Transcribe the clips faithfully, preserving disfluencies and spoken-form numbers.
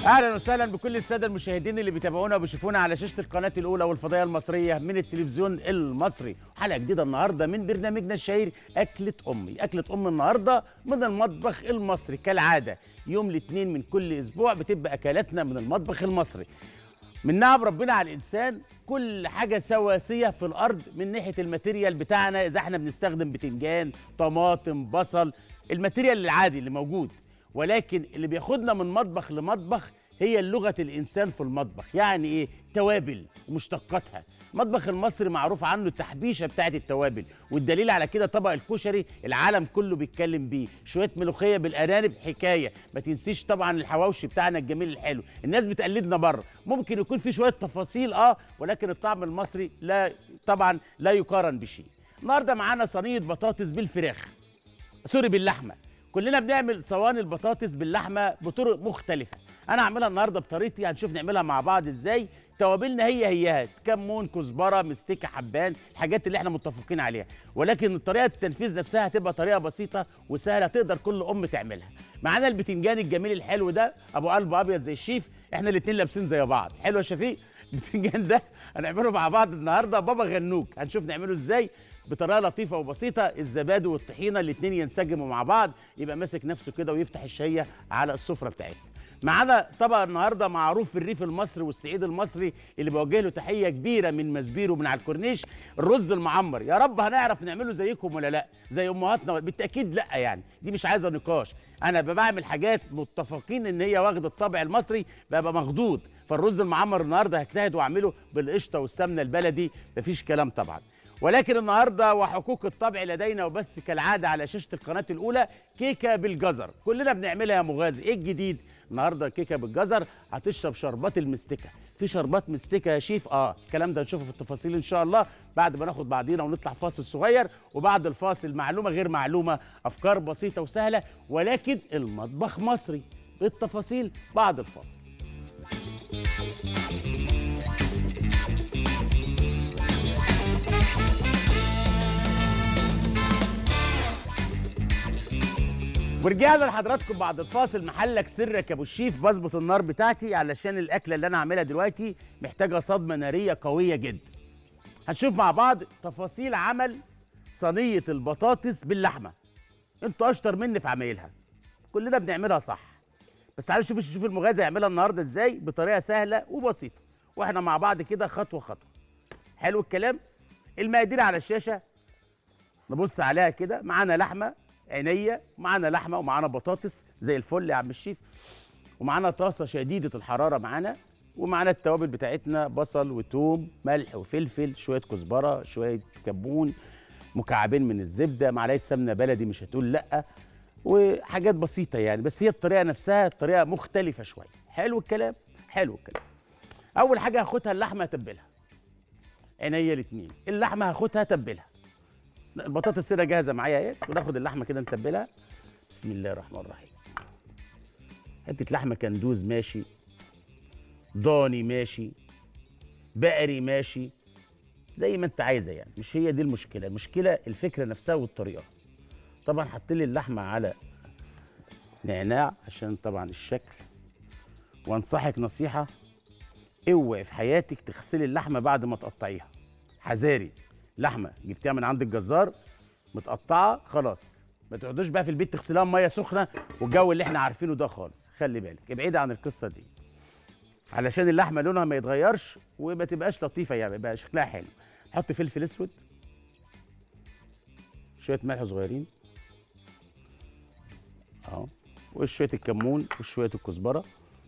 اهلا وسهلا بكل الساده المشاهدين اللي بيتابعونا وبيشوفونا على شاشه القناه الاولى والفضائيه المصريه من التلفزيون المصري. حلقه جديده النهارده من برنامجنا الشهير اكله امي. اكله ام النهارده من المطبخ المصري كالعاده، يوم الاثنين من كل اسبوع بتبقى اكلاتنا من المطبخ المصري. من نعم ربنا على الانسان كل حاجه سواسيه في الارض من ناحيه الماتيريال بتاعنا، اذا احنا بنستخدم بتنجان، طماطم، بصل، الماتيريال العادي اللي موجود. ولكن اللي بياخدنا من مطبخ لمطبخ هي لغة الإنسان في المطبخ. يعني إيه؟ توابل ومشتقاتها. المطبخ المصري معروف عنه التحبيشة بتاعت التوابل، والدليل على كده طبق الكشري العالم كله بيتكلم بيه، شوية ملوخية بالأرانب حكاية، ما تنسيش طبعا الحواوشي بتاعنا الجميل الحلو. الناس بتقلدنا بره، ممكن يكون في شوية تفاصيل اه ولكن الطعم المصري لا طبعا لا يقارن بشيء. النهارده معانا صينية بطاطس بالفراخ، سوري باللحمة. كلنا بنعمل صواني البطاطس باللحمه بطرق مختلفه، انا هعملها النهارده بطريقتي، هنشوف نعملها مع بعض ازاي. توابلنا هي هيها كمون، كزبره، مستكه، حبان، الحاجات اللي احنا متفقين عليها، ولكن طريقه التنفيذ نفسها هتبقى طريقه بسيطه وسهله تقدر كل ام تعملها. معانا البتنجان الجميل الحلو ده ابو قلب ابيض زي الشيف، احنا الاثنين لابسين زي بعض. حلو يا شفيق؟ البتنجان ده هنعمله مع بعض النهارده بابا غنوج، هنشوف نعمله ازاي بطريقه لطيفه وبسيطه. الزبادي والطحينه الاثنين ينسجموا مع بعض، يبقى ماسك نفسه كده ويفتح الشهيه على السفره بتاعتنا. معانا طبق النهارده معروف في الريف المصري والصعيد المصري اللي بوجه له تحيه كبيره من مسبير ومن على الكورنيش، الرز المعمر. يا رب هنعرف نعمله زيكم ولا لا؟ زي امهاتنا؟ بالتاكيد لا، يعني دي مش عايزه نقاش. انا بعمل حاجات متفقين ان هي واخده الطابع المصري، ببقى مخضوض. فالرز المعمر النهارده هجتهد واعمله بالقشطه والسمنه البلدي، مفيش كلام طبعا. ولكن النهارده وحقوق الطبع لدينا وبس كالعاده على شاشه القناه الاولى كيكه بالجزر، كلنا بنعملها يا مغازي. ايه الجديد؟ النهارده كيكه بالجزر، هتشرب شربات المستكه. في شربات مستكه يا شيف؟ اه الكلام ده هنشوفه في التفاصيل ان شاء الله بعد ما ناخد بعضينا ونطلع فاصل صغير. وبعد الفاصل معلومه غير معلومه، افكار بسيطه وسهله ولكن المطبخ مصري بالتفاصيل بعد الفاصل. ورجعنا لحضراتكم بعد الفاصل. محلك سرك يا ابو الشيف، بظبط النار بتاعتي علشان الاكله اللي انا هعملها دلوقتي محتاجه صدمه ناريه قويه جدا. هنشوف مع بعض تفاصيل عمل صينيه البطاطس باللحمه. انتوا اشطر مني في عمايلها، كلنا بنعملها صح، بس تعالوا شوفوا الشيف المغازي يعملها النهارده ازاي بطريقه سهله وبسيطه، واحنا مع بعض كده خطوه خطوه. حلو الكلام؟ المقادير على الشاشه، نبص عليها كده. معانا لحمه عينيه، معانا لحمه ومعانا بطاطس زي الفل يا عم الشيف، ومعانا طاسه شديده الحراره معانا، ومعانا التوابل بتاعتنا بصل وتوم، ملح وفلفل، شويه كزبره، شويه كمون، مكعبين من الزبده، معلقه سمنه بلدي مش هتقول لا، وحاجات بسيطه يعني، بس هي الطريقه نفسها الطريقه مختلفه شويه. حلو الكلام؟ حلو الكلام. اول حاجه هاخدها اللحمه اتبلها، عينيا الاثنين. اللحمه هاخدها اتبلها، البطاطس كده جاهزه معايا اهي، وناخد اللحمه كده نتبلها. بسم الله الرحمن الرحيم. حته لحمه كندوز ماشي، ضاني ماشي، بقري ماشي، زي ما انت عايزه يعني، مش هي دي المشكله، المشكله الفكره نفسها والطريقه. طبعا حط لي اللحمه على نعناع عشان طبعا الشكل، وانصحك نصيحه، اوعي في حياتك تغسلي اللحمه بعد ما تقطعيها، حذاري. لحمه جبتيها من عند الجزار متقطعه خلاص، ما تقعدوش بقى في البيت تغسليها بميه سخنه والجو اللي احنا عارفينه ده خالص، خلي بالك ابعدي عن القصه دي علشان اللحمه لونها ما يتغيرش وما تبقاش لطيفه يعني، يبقى شكلها حلو. حط فلفل اسود، شويه ملح صغيرين اهو، وشويه الكمون وشويه الكزبره.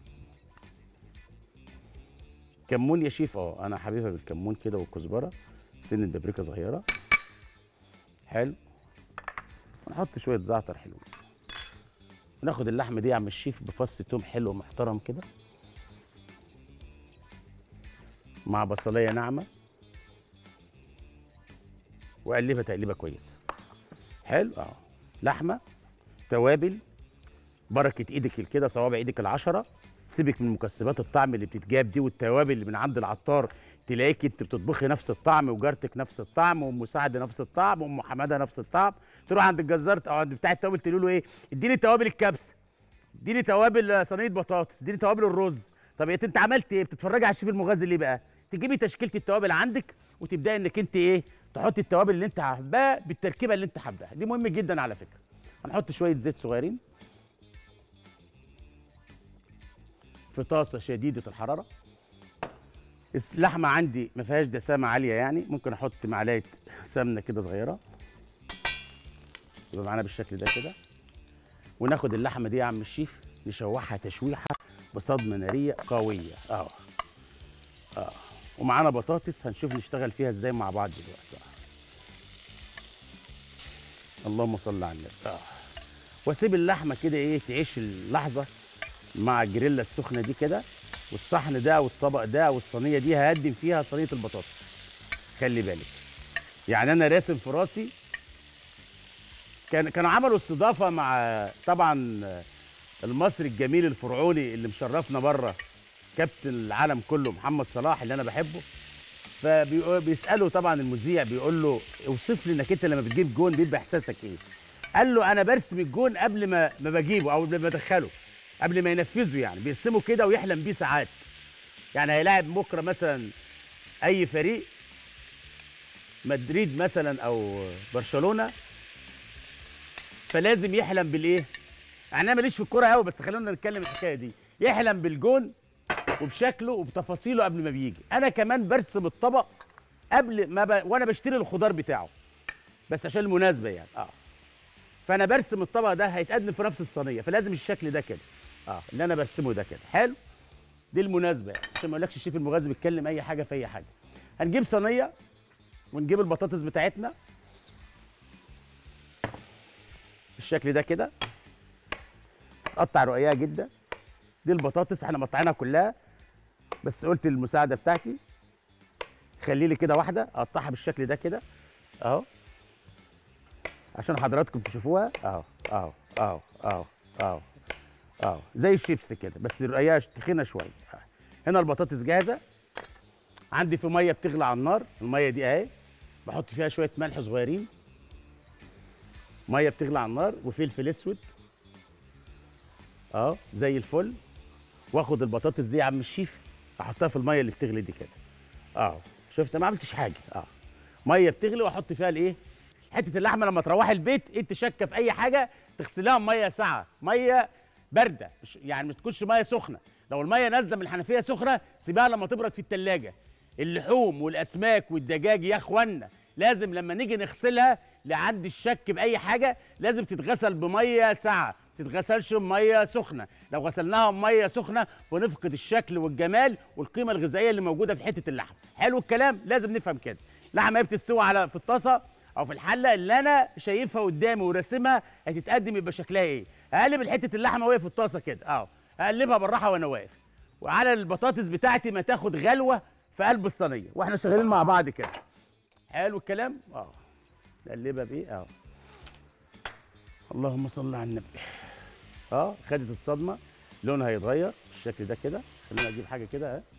كمون يا شيف؟ اه انا حبيبها بالكمون كده والكزبره، سنه بابريكا صغيره. حلو. ونحط شويه زعتر حلوين، وناخد اللحمه دي يا عم الشيف بفص توم حلو محترم كده، مع بصلايه ناعمه، وقلبها تقليبه كويسه. حلو اه. لحمه، توابل، بركه ايدك كده، صوابع ايدك العشره. سيبك من مكسبات الطعم اللي بتتجاب دي والتوابل اللي من عند العطار، تلاقيك انت بتطبخي نفس الطعم وجارتك نفس الطعم وام مساعده نفس الطعم وام حماده نفس الطعم، تروح عند الجزار او عند بتاع التوابل تقول له ايه؟ اديني توابل الكبسه، اديني توابل صينيه بطاطس، اديني توابل الرز. طب انت انت عملت ايه؟ بتتفرجي على الشيف المغازي ليه بقى؟ تجيبي تشكيله التوابل عندك وتبداي انك انت ايه؟ تحطي التوابل اللي انت حباها بالتركيبه اللي انت حباها، دي مهم جدا على فكره. هنحط شويه زيت صغيرين في طاسه شديده الحراره. اللحمه عندي ما فيهاش دسامه عاليه، يعني ممكن احط معلقه سمنه كده صغيره يبقى معانا بالشكل ده كده. وناخد اللحمه دي يا عم الشيف نشوحها تشويحه بصدمه ناريه قويه اه اه ومعانا بطاطس هنشوف نشتغل فيها ازاي مع بعض دلوقتي. آه. اللهم صل على النبي. اه واسيب اللحمه كده ايه تعيش اللحظه مع الجريلا السخنه دي كده، والصحن ده والطبق ده والصينيه دي هقدم فيها صينيه البطاطس. خلي بالك يعني انا راسم في راسي، كان كانوا عملوا استضافه مع طبعا المصري الجميل الفرعوني اللي مشرفنا بره، كابتن العالم كله محمد صلاح اللي انا بحبه. فبيسالوا طبعا المذيع بيقول له اوصف لي انك انت لما بتجيب جون بيبقى احساسك ايه؟ قال له انا برسم الجون قبل ما ما بجيبه او قبل ما ادخله، قبل ما ينفذه، يعني بيرسمه كده ويحلم بيه ساعات. يعني هيلاعب بكره مثلا اي فريق، مدريد مثلا او برشلونه، فلازم يحلم بالايه؟ يعني انا ماليش في الكوره قوي بس خلونا نتكلم الحكايه دي. يحلم بالجون وبشكله وبتفاصيله قبل ما بيجي. انا كمان برسم الطبق قبل ما ب... وانا بشتري الخضار بتاعه، بس عشان المناسبه يعني اه فانا برسم الطبق ده هيتقدم في نفس الصينيه، فلازم الشكل ده كده اه اللي انا برسمه ده كده حلو. دي المناسبه يعني عشان ما اقولكش الشيف المغازي بيتكلم اي حاجه في اي حاجه. هنجيب صينيه ونجيب البطاطس بتاعتنا بالشكل ده كده، تقطع رقيقه جدا. دي البطاطس احنا مقطعينها كلها، بس قلت للمساعده بتاعتي خلي لي كده واحده اقطعها بالشكل ده كده اهو عشان حضراتكم تشوفوها اهو اهو اهو اهو اهو اهو زي الشيبس كده، بس الرقيقه تخينه شويه. هنا البطاطس جاهزه عندي في ميه بتغلي على النار. الميه دي اهي بحط فيها شويه ملح صغيرين، ميه بتغلي على النار وفلفل اسود اه زي الفل. واخد البطاطس دي يا عم الشيف احطها في الميه اللي بتغلي دي كده اه شفت ما عملتش حاجه اه ميه بتغلي واحط فيها الايه؟ حته اللحمه. لما تروحي البيت انت شاكه في اي حاجه تغسليها بميه ساقعه، ميه بارده مش يعني ما تكونش ميه سخنه. لو الميه نازله من الحنفيه سخنه سيبها لما تبرد في التلاجة. اللحوم والاسماك والدجاج يا اخوانا لازم لما نيجي نغسلها لعند الشك باي حاجه لازم تتغسل بميه ساقعه، ما تتغسلش بميه سخنه. لو غسلناها بميه سخنه بنفقد الشكل والجمال والقيمه الغذائيه اللي موجوده في حته اللحم. حلو الكلام، لازم نفهم كده. اللحمه هي بتستوي على في الطاسه او في الحله اللي انا شايفها قدامي وراسمها هتتقدم يبقى شكلها ايه. اقلب حته اللحمه وهي في الطاسه كده اهو، اقلبها بالراحه وانا واقف، وعلى البطاطس بتاعتي ما تاخد غلوه في قلب الصينيه واحنا شغالين مع بعض كده. حلو الكلام اه نقلبها بايه اه اللهم صل على النبي. اه خدت الصدمه، لونها هيتغير بالشكل ده كده. خلينا اجيب حاجه كده اهي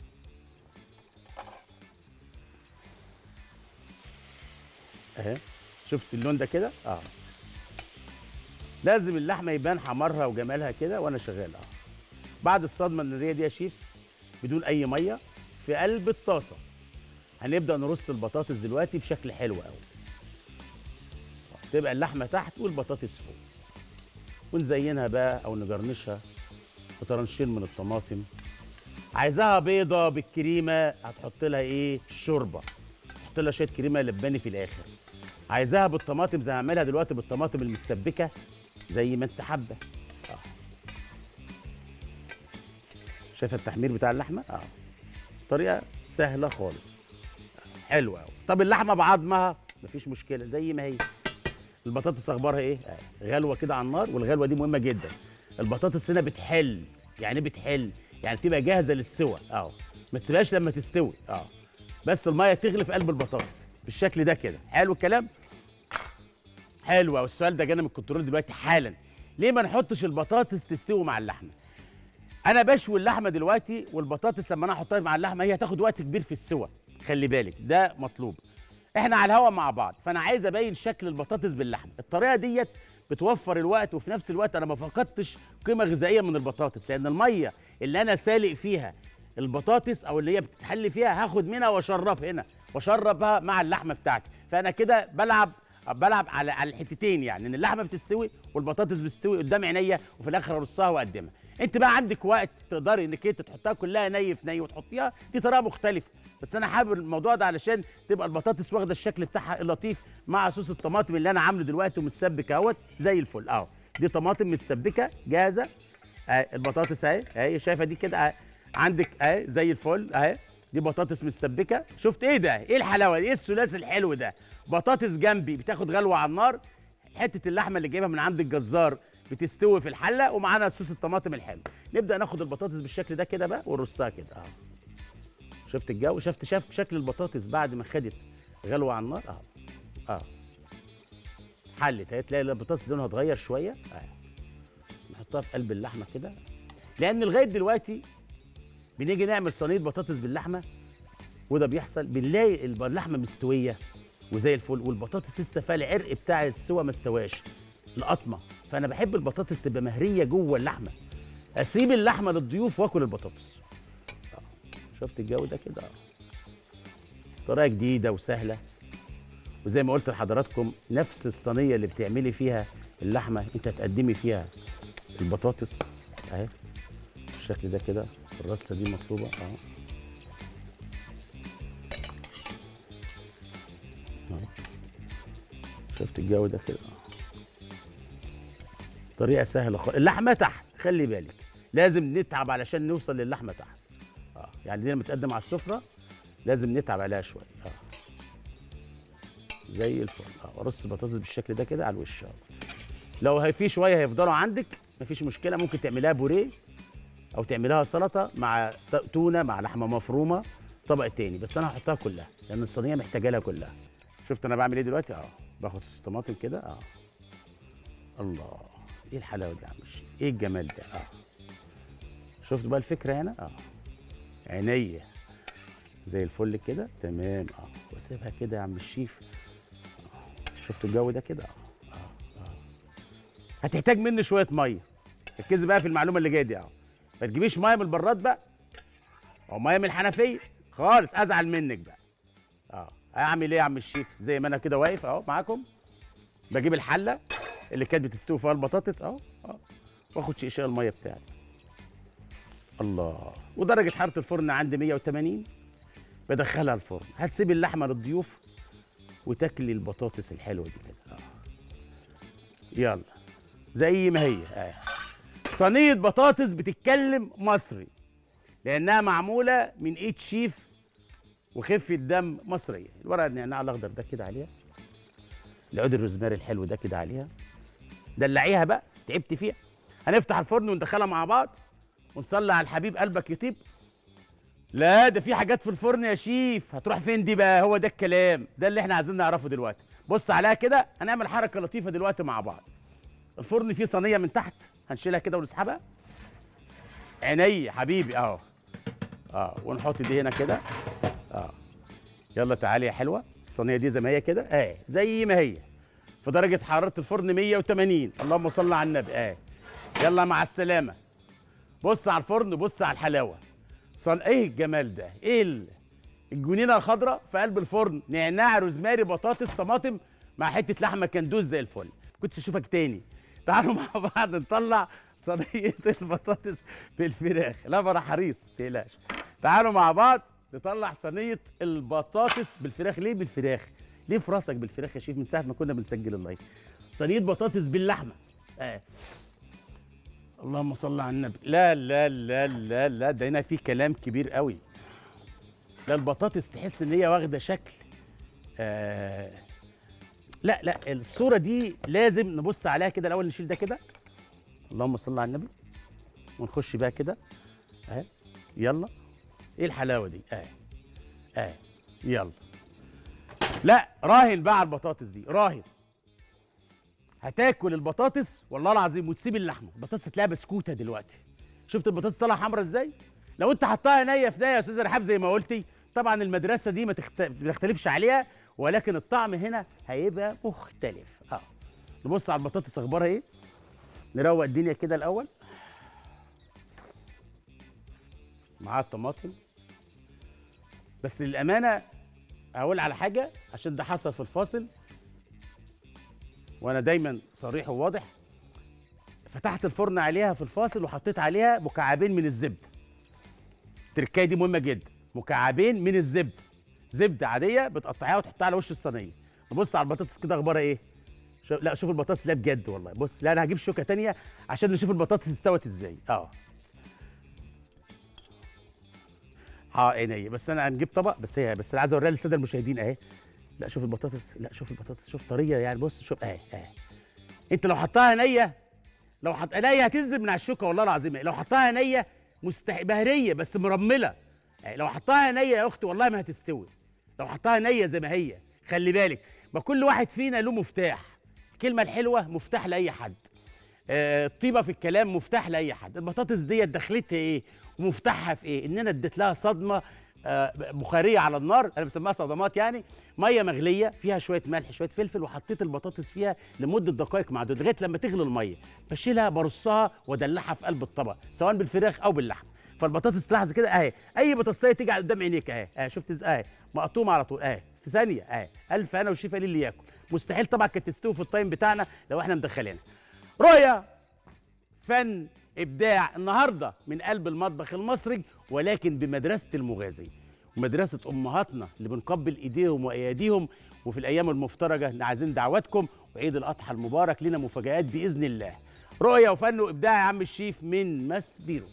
اهي شفت اللون ده كده اه لازم اللحمه يبان حمرها وجمالها كده وانا شغال اه بعد الصدمه الناريه دي يا شيف بدون اي ميه في قلب الطاسه هنبدا نرص البطاطس دلوقتي بشكل حلو قوي. تبقى اللحمه تحت والبطاطس فوق، ونزينها بقى او نجرنشها بطرنشين من الطماطم. عايزاها بيضه بالكريمه هتحط لها ايه؟ شوربه، تحط لها شويه كريمه لباني في الاخر. عايزاها بالطماطم زي ما هعملها دلوقتي بالطماطم المتسبكه زي ما انت حابه اه شايفه التحمير بتاع اللحمه اه طريقه سهله خالص حلوه قوي. طب اللحمه بعظمها مفيش مشكله زي ما هي. البطاطس اخبارها ايه؟ آه. غلوه كده على النار، والغلوه دي مهمه جدا. البطاطس هنا بتحل، يعني ايه بتحل؟ يعني بتبقى جاهزه للسوى اه ما تسيبهاش لما تستوي اه بس الميه تغلي في قلب البطاطس بالشكل ده كده. حلو الكلام؟ حلو. والسؤال ده جانا من الكنترول دلوقتي حالا، ليه ما نحطش البطاطس تستوي مع اللحمه؟ انا بشوي اللحمه دلوقتي والبطاطس لما انا احطها مع اللحمه هي هتاخد وقت كبير في السوى، خلي بالك ده مطلوب. احنا على الهوا مع بعض، فانا عايز ابين شكل البطاطس باللحمه. الطريقه ديت بتوفر الوقت، وفي نفس الوقت انا ما فقدتش قيمه غذائيه من البطاطس، لان الميه اللي انا سالق فيها البطاطس او اللي هي بتتحل فيها هاخد منها واشرب هنا واشربها مع اللحمه بتاعتي. فانا كده بلعب بلعب على على الحتتين، يعني ان اللحمه بتستوي والبطاطس بتستوي قدام عينيا، وفي الاخر ارصها واقدمها. انت بقى عندك وقت تقدري انك انت تحطها كلها ني في ني وتحطيها، دي طريقه مختلفه. بس انا حابب الموضوع ده علشان تبقى البطاطس واخده الشكل بتاعها اللطيف مع صوص الطماطم اللي انا عامله دلوقتي ومتسبك اهوت زي الفل اهو. دي طماطم متسبكه جاهزه اهي. البطاطس اهي اهي، شايفه دي كده اهي عندك اهي زي الفل اهي. دي بطاطس متسبكه. شفت ايه ده؟ ايه الحلاوه دي؟ ايه الثلاثي الحلو ده؟ بطاطس جنبي بتاخد غلوه على النار، حته اللحمه اللي جايبها من عند الجزار بتستوي في الحله، ومعانا صوص الطماطم الحلو. نبدا ناخد البطاطس بالشكل ده كده بقى ونرصها كده اهو. شفت الجو؟ شفت شاف شكل البطاطس بعد ما خدت غلوه على النار اهو اهو. حلت اهي، تلاقي البطاطس لونها اتغير شويه اهي. نحطها في قلب اللحمه كده، لان لغايه دلوقتي بنيجي نعمل صينيه بطاطس باللحمه وده بيحصل، بنلاقي اللحمه مستويه وزي الفل، والبطاطس لسه فيها العرق بتاع السوا ما استواش القطمه. فانا بحب البطاطس تبقى مهريه جوه اللحمه، اسيب اللحمه للضيوف واكل البطاطس. آه. شفت الجو ده كده؟ اه طريقه جديده وسهله، وزي ما قلت لحضراتكم نفس الصينيه اللي بتعملي فيها اللحمه انت تقدمي فيها البطاطس اهي بالشكل ده كده. الرصه دي مطلوبه اهو. شفت الجو ده كده؟ طريقه سهله خالص. اللحمه تحت خلي بالك، لازم نتعب علشان نوصل للحمه تحت. اه يعني دي لما تقدم على السفره لازم نتعب عليها شويه اه زي الفل. اه ارص البطاطس بالشكل ده كده على الوش اه. لو هي في شويه هيفضلوا عندك مفيش مشكله، ممكن تعمليها بوريه او تعمليها سلطه مع تونه مع لحمه مفرومه طبق تاني، بس انا هحطها كلها لان الصينيه محتاجه لها كلها. شفت انا بعمل ايه دلوقتي؟ اه باخد صوص طماطم كده اه. الله، ايه الحلاوه دي يا عم الشيف؟ ايه الجمال ده؟ اه شفت بقى الفكره هنا؟ اه عينيا زي الفل كده تمام اه. واسيبها كده يا عم الشيف اه. شفت الجو ده كده؟ اه اه اه. هتحتاج مني شويه ميه، ركزي بقى في المعلومه اللي جايه دي اه. ما تجيبيش ميه من البراد بقى او ميه من الحنفيه خالص، ازعل منك بقى اه. اعمل ايه يا عم الشيف؟ زي ما انا كده واقف اهو معاكم، بجيب الحله اللي كانت بتستوي فيها البطاطس اهو اه، واخد شقشاق الميه بتاعي. الله، ودرجه حراره الفرن عندي مية وتمانين، بدخلها الفرن. هتسيب اللحمه للضيوف وتاكلي البطاطس الحلوه دي كده اه. يلا زي ما هي اه. صينيه بطاطس بتتكلم مصري لانها معموله من ايد شيف وخفه دم مصريه. الورق النعناع الاخضر ده كده عليها، العود الروزماري الحلو ده كده عليها، دلعيها بقى تعبت فيها. هنفتح الفرن وندخلها مع بعض ونصلي على الحبيب قلبك يطيب. لا ده في حاجات في الفرن يا شيف، هتروح فين دي بقى؟ هو ده الكلام ده اللي احنا عايزين نعرفه دلوقتي. بص عليها كده، هنعمل حركه لطيفه دلوقتي مع بعض. الفرن فيه صينيه من تحت هنشيلها كده ونسحبها. عيني حبيبي اهو اه، ونحط دي هنا كده اه. يلا تعالي يا حلوه، الصينيه دي زي ما هي كده اه، زي ما هي في درجه حراره الفرن مية وتمانين. اللهم صل على النبي اه. يلا مع السلامه. بص على الفرن، بص على الحلاوه. صن ايه الجمال ده؟ ايه ال... الجنينه الخضراء في قلب الفرن، نعناع روزماري بطاطس طماطم مع حته لحمه كندوز زي الفل. كنتش اشوفك تاني. تعالوا مع بعض نطلع صينيه البطاطس بالفراخ. لا بره حريص تقلقش. تعالوا مع بعض نطلع صينيه البطاطس بالفراخ. ليه بالفراخ؟ ليه في راسك بالفراخ يا شيف من ساعه ما كنا بنسجل اللايف؟ صينيه بطاطس باللحمه آه. اللهم صل على النبي. لا لا لا لا لا ده هنا في كلام كبير قوي. لا البطاطس تحس ان هي واخده شكل آه. لا لا الصوره دي لازم نبص عليها كده الاول. نشيل ده كده، اللهم صل على النبي، ونخش بقى كده اهي. يلا ايه الحلاوه دي اه اه. يلا لا راهن بقى على البطاطس دي، راهن هتاكل البطاطس والله العظيم وتسيب اللحمه. البطاطس تلاقيها بسكوته دلوقتي. شفت البطاطس طالعه حمرا ازاي؟ لو انت حطها نيه في نيه يا استاذ رحاب زي ما قلتي، طبعا المدرسه دي ما تخت... تختلفش عليها، ولكن الطعم هنا هيبقى مختلف اه. نبص على البطاطس اخبارها ايه. نروق الدنيا كده الاول مع الطماطم. بس للامانه هقول على حاجه عشان ده حصل في الفاصل، وانا دايما صريح وواضح. فتحت الفرن عليها في الفاصل وحطيت عليها مكعبين من الزبده. التركايه دي مهمه جدا، مكعبين من الزبده، زبده عاديه بتقطعيها وتحطها على وش الصينيه. نبص على البطاطس كده اخبارها ايه. شو... لا شوف البطاطس، لا بجد والله. بص، لا انا هجيب شوكه تانية عشان نشوف البطاطس استوت ازاي. اه اه عينيا. بس انا هنجيب طبق، بس هي بس انا عايز اوريها للساده المشاهدين اهي. لا شوف البطاطس، لا شوف البطاطس، شوف طريه يعني. بص شوف اهي اهي. انت لو حطها نيه، لو حط نيه هتنزل من على الشوكه والله العظيم. لو حطها نيه مستح بهريه بس مرمله. يعني لو حطها نيه يا اختي والله ما هتستوي. لو حطها نيه زي ما هي. خلي بالك، ما كل واحد فينا له مفتاح. الكلمه الحلوه مفتاح لاي حد. آه، الطيبه في الكلام مفتاح لاي حد. البطاطس ديت دخلتها ايه ومفتاحها في ايه؟ ان انا اديت لها صدمه آه بخاريه على النار، انا بسميها صدمات يعني. ميه مغليه فيها شويه ملح شويه فلفل، وحطيت البطاطس فيها لمده دقائق معدوده لغايه لما تغلي الميه. بشيلها برصها وادلعها في قلب الطبق سواء بالفراخ او باللحم. فالبطاطس تلاحظ كده اهي، اي بطاطسيه تيجي على قدام عينيك اهي اهي. شفت ازاي؟ اهي مقطومه على طول اهي في ثانيه اهي. الف انا والشيف اللي ياكل. مستحيل طبعا كانت تستوي في التايم بتاعنا لو احنا مدخلينها. رؤيه، فن، ابداع النهارده من قلب المطبخ المصري، ولكن بمدرسه المغازي ومدرسه امهاتنا اللي بنقبل ايديهم واياديهم. وفي الايام المفترجه عايزين دعواتكم، وعيد الاضحى المبارك لنا مفاجآت باذن الله. رؤيه وفن وابداع يا عم الشيف من ماس بيرو.